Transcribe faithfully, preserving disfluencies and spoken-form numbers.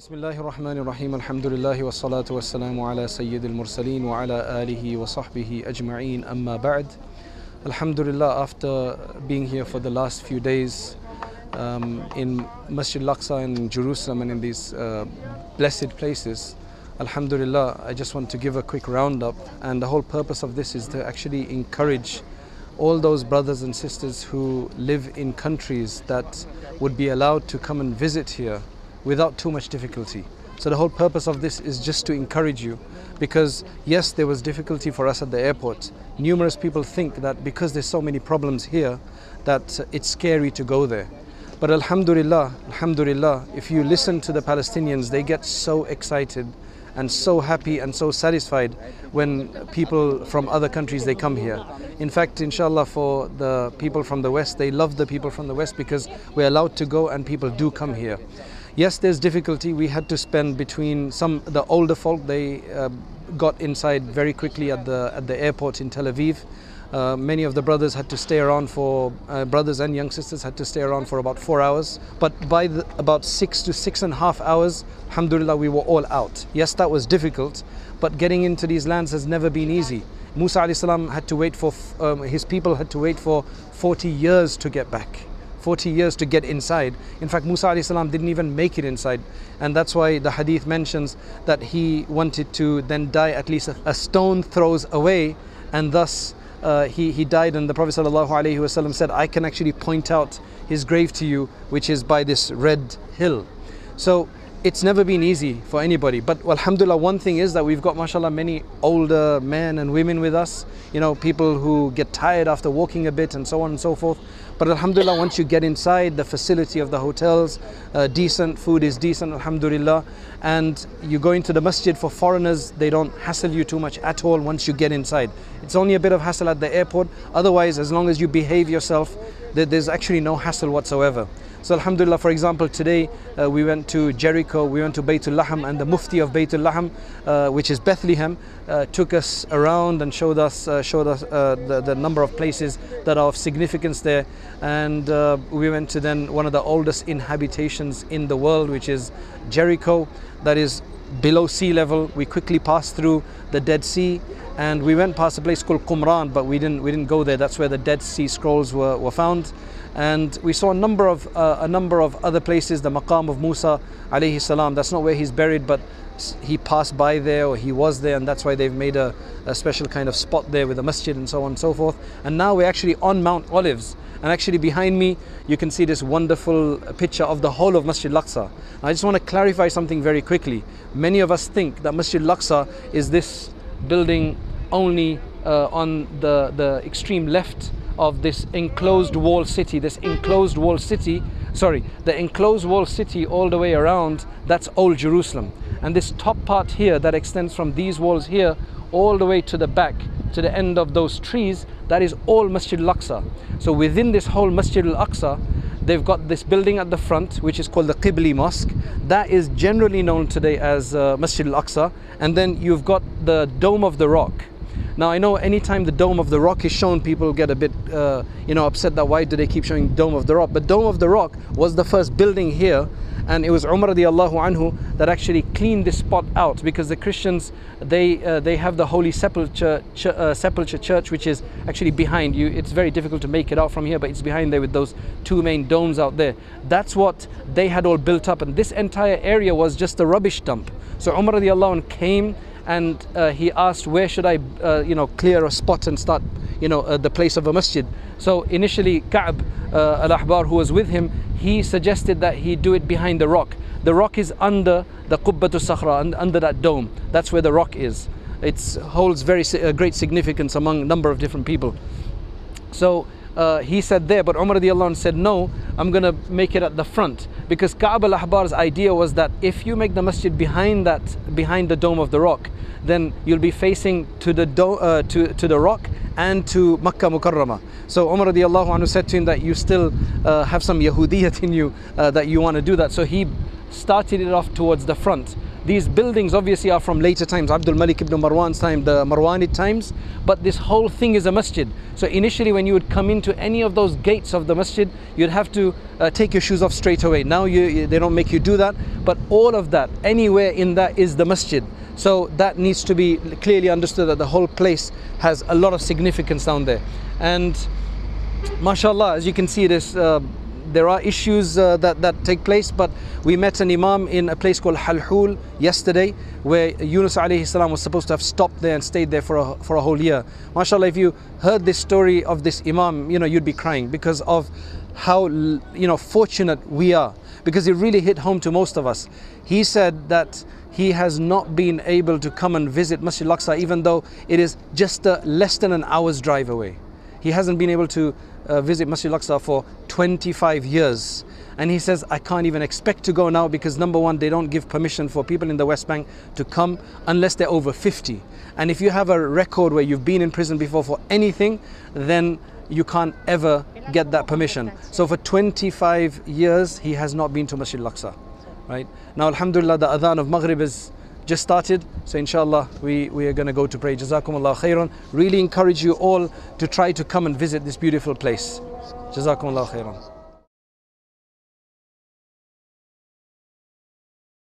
Bismillahir Rahmanir Rahim. Alhamdulillahi wa salatu wa salamu ala Sayyidil Mursaleen wa ala alihi wa sahbihi ajma'een. Amma ba'd. Alhamdulillah, after being here for the last few days um, in Masjid Al-Aqsa in Jerusalem and in these uh, blessed places, Alhamdulillah, I just want to give a quick roundup. And the whole purpose of this is to actually encourage all those brothers and sisters who live in countries that would be allowed to come and visit here without too much difficulty. So the whole purpose of this is just to encourage you, because yes, there was difficulty for us at the airport. Numerous people think that because there's so many problems here that it's scary to go there. But Alhamdulillah, Alhamdulillah, if you listen to the Palestinians, they get so excited and so happy and so satisfied when people from other countries, they come here. In fact, inshallah, for the people from the West, they love the people from the West because we're allowed to go and people do come here. Yes, there's difficulty. We had to spend between some, the older folk, they uh, got inside very quickly at the, at the airport in Tel Aviv. Uh, many of the brothers had to stay around for, uh, brothers and young sisters had to stay around for about four hours. But by the, about six to six and a half hours, alhamdulillah, we were all out. Yes, that was difficult, but getting into these lands has never been easy. Musa alayhi salam had to wait for, um, his people had to wait for forty years to get back. forty years to get inside. In fact, Musa alayhi salam didn't even make it inside. And that's why the hadith mentions that he wanted to then die at least a, a stone throws away, and thus uh, he, he died. And the Prophet sallallahu alaihi wasallam said, I can actually point out his grave to you, which is by this red hill. So it's never been easy for anybody. But alhamdulillah, one thing is that we've got, mashallah, many older men and women with us, you know, people who get tired after walking a bit and so on and so forth. But alhamdulillah, once you get inside, the facility of the hotels, uh, decent, food is decent, alhamdulillah. And you go into the masjid, for foreigners, they don't hassle you too much at all once you get inside. It's only a bit of hassle at the airport. Otherwise, as long as you behave yourself, there's actually no hassle whatsoever. So alhamdulillah, for example, today uh, we went to Jericho, we went to Baytul Laham, and the Mufti of Baytul Laham, uh, which is Bethlehem, uh, took us around and showed us uh, showed us uh, the, the number of places that are of significance there. And uh, we went to then one of the oldest inhabitations in the world, which is Jericho, that is below sea level. We quickly passed through the Dead Sea, and we went past a place called Qumran, but we didn't we didn't go there. That's where the Dead Sea Scrolls were, were found. And we saw a number of uh, a number of other places. The Maqam of Musa alayhi salam, that's not where he's buried, but he passed by there, or he was there, and that's why they've made a, a special kind of spot there with a masjid and so on and so forth. And now we're actually on Mount Olives, and actually behind me you can see this wonderful picture of the whole of Masjid Al-Aqsa. I just want to clarify something very quickly. Many of us think that Masjid Al-Aqsa is this building only uh, on the, the extreme left of this enclosed wall city, this enclosed wall city, sorry, the enclosed wall city all the way around, that's Old Jerusalem. And this top part here that extends from these walls here all the way to the back, to the end of those trees, that is all Masjid Al-Aqsa. So within this whole Masjid Al-Aqsa, they've got this building at the front, which is called the Qibli Mosque. That is generally known today as uh, Masjid Al-Aqsa. And then you've got the Dome of the Rock. Now I know anytime the Dome of the Rock is shown, people get a bit uh, you know, upset that why do they keep showing Dome of the Rock. But Dome of the Rock was the first building here, and it was Umar radiallahu anhu that actually cleaned this spot out, because the Christians, they uh, they have the Holy Sepulchre, ch uh, Sepulchre Church, which is actually behind you. It's very difficult to make it out from here, but it's behind there with those two main domes out there. That's what they had all built up, and this entire area was just a rubbish dump. So Umar radiallahu anhu came, and uh, he asked, where should I uh, you know, clear a spot and start, you know, uh, the place of a masjid. So initially Ka'b uh, al-Ahbar, who was with him, he suggested that he do it behind the rock. The rock is under the Qubbatu Sakhra, under that dome. That's where the rock is. It holds very uh, great significance among a number of different people. So uh, he said there, but Umar radiallahu anhu said, no, I'm going to make it at the front. Because Ka'b al-Ahbar's idea was that if you make the masjid behind that, behind the Dome of the Rock, then you'll be facing to the do, uh, to, to the rock and to Makkah Mukarramah. So Umar radiallahu anhu said to him that you still uh, have some Yahudiyat in you, uh, that you want to do that. So he started it off towards the front. these buildings obviously are from later times, Abdul Malik ibn Marwan's time, the Marwanid times, but this whole thing is a masjid. So initially when you would come into any of those gates of the masjid, you'd have to uh, take your shoes off straight away. Now you, you, they don't make you do that, but all of that, anywhere in that is the masjid. So that needs to be clearly understood, that the whole place has a lot of significance down there. And mashallah, as you can see, this uh, there are issues uh, that, that take place, but we met an imam in a place called Halhul yesterday, where Yunus alayhi salam was supposed to have stopped there and stayed there for a, for a whole year. MashaAllah, if you heard this story of this imam, you know, you'd be crying because of how, you know, fortunate we are, because it really hit home to most of us. He said that he has not been able to come and visit Masjid Al-Aqsa, even though it is just a, less than an hour's drive away. He hasn't been able to uh, visit Masjid Al-Aqsa for twenty-five years. And he says, I can't even expect to go now because number one, they don't give permission for people in the West Bank to come unless they're over fifty. And if you have a record where you've been in prison before for anything, then you can't ever get that permission. So for twenty-five years, he has not been to Masjid Al-Aqsa. Right? Now, alhamdulillah, the adhan of Maghrib is just started, so inshallah we, we are going to go to pray. Jazakumullah khairan. Really encourage you all to try to come and visit this beautiful place. Jazakumullah khairan.